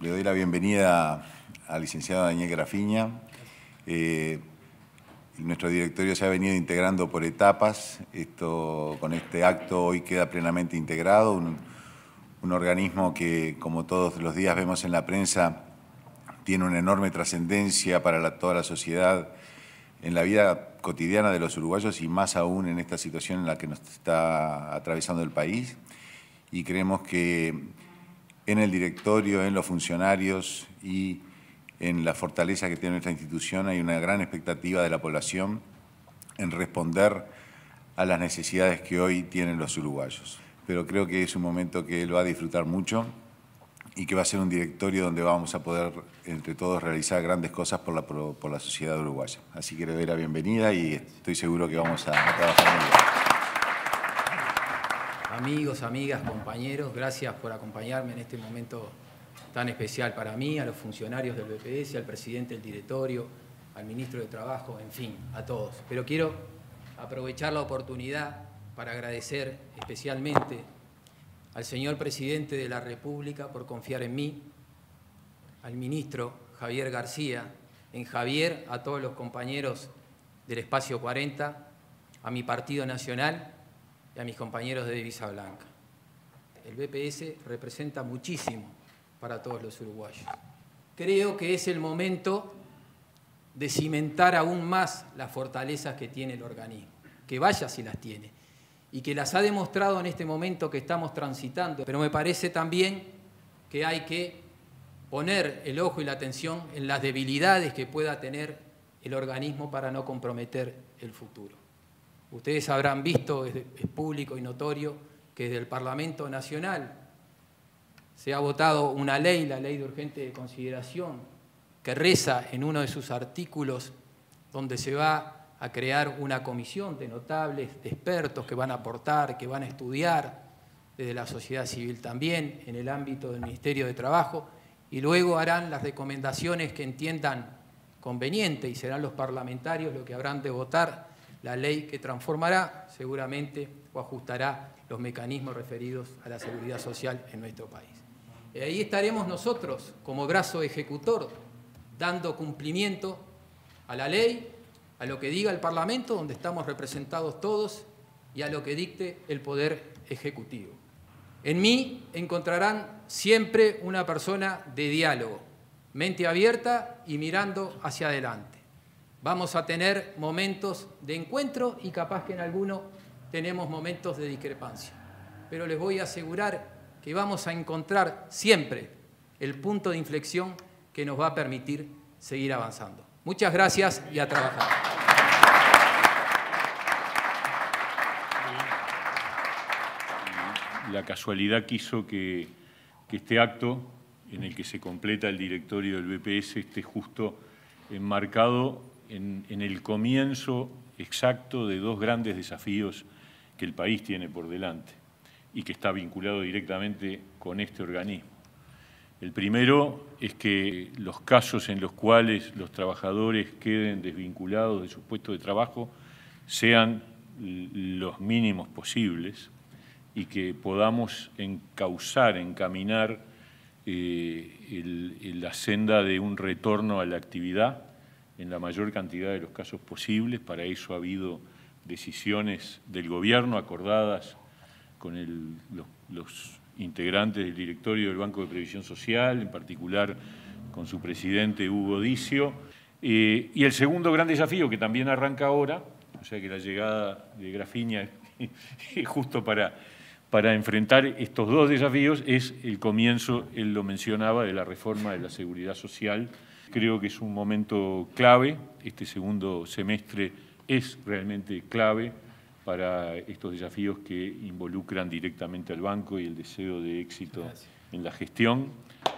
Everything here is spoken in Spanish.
Le doy la bienvenida al licenciado Daniel Grafiña. Nuestro directorio se ha venido integrando por etapas. Con este acto hoy queda plenamente integrado. Un organismo que, como todos los días vemos en la prensa, tiene una enorme trascendencia para toda la sociedad en la vida cotidiana de los uruguayos y más aún en esta situación en la que nos está atravesando el país. Y creemos que en el directorio, en los funcionarios y en la fortaleza que tiene nuestra institución hay una gran expectativa de la población en responder a las necesidades que hoy tienen los uruguayos. Pero creo que es un momento que él va a disfrutar mucho y que va a ser un directorio donde vamos a poder, entre todos, realizar grandes cosas por la sociedad uruguaya. Así que le doy la bienvenida y estoy seguro que vamos a trabajar muy bien. Amigos, amigas, compañeros, gracias por acompañarme en este momento tan especial para mí, a los funcionarios del BPS, al presidente del directorio, al ministro de Trabajo, en fin, a todos. Pero quiero aprovechar la oportunidad para agradecer especialmente al señor presidente de la República por confiar en mí, al ministro Javier García, en Javier, a todos los compañeros del Espacio 40, a mi Partido Nacional y a mis compañeros de Divisa Blanca. El BPS representa muchísimo para todos los uruguayos. Creo que es el momento de cimentar aún más las fortalezas que tiene el organismo, que vaya si las tiene, y que las ha demostrado en este momento que estamos transitando. Pero me parece también que hay que poner el ojo y la atención en las debilidades que pueda tener el organismo para no comprometer el futuro. Ustedes habrán visto, es público y notorio, que desde el Parlamento Nacional se ha votado una ley, la Ley de Urgente Consideración, que reza en uno de sus artículos donde se va a crear una comisión de notables, de expertos que van a aportar, que van a estudiar desde la sociedad civil también, en el ámbito del Ministerio de Trabajo, y luego harán las recomendaciones que entiendan conveniente y serán los parlamentarios los que habrán de votar la ley que transformará seguramente o ajustará los mecanismos referidos a la seguridad social en nuestro país. Y ahí estaremos nosotros como brazo ejecutor dando cumplimiento a la ley, a lo que diga el Parlamento, donde estamos representados todos, y a lo que dicte el Poder Ejecutivo. En mí encontrarán siempre una persona de diálogo, mente abierta y mirando hacia adelante. Vamos a tener momentos de encuentro y capaz que en alguno tenemos momentos de discrepancia. Pero les voy a asegurar que vamos a encontrar siempre el punto de inflexión que nos va a permitir seguir avanzando. Muchas gracias y a trabajar. La casualidad quiso que este acto, en el que se completa el directorio del BPS, esté justo enmarcado en el comienzo exacto de dos grandes desafíos que el país tiene por delante y que está vinculado directamente con este organismo. El primero es que los casos en los cuales los trabajadores queden desvinculados de sus puestos de trabajo sean los mínimos posibles y que podamos encaminar la senda de un retorno a la actividad en la mayor cantidad de los casos posibles. Para eso ha habido decisiones del gobierno acordadas con los integrantes del directorio del Banco de Previsión Social, en particular con su presidente Hugo Dicio. Y el segundo gran desafío, que también arranca ahora, o sea que la llegada de Grafiña es justo para enfrentar estos dos desafíos, es el comienzo, él lo mencionaba, de la reforma de la seguridad social. Creo que es un momento clave, este segundo semestre es realmente clave para estos desafíos que involucran directamente al banco y el deseo de éxito en la gestión.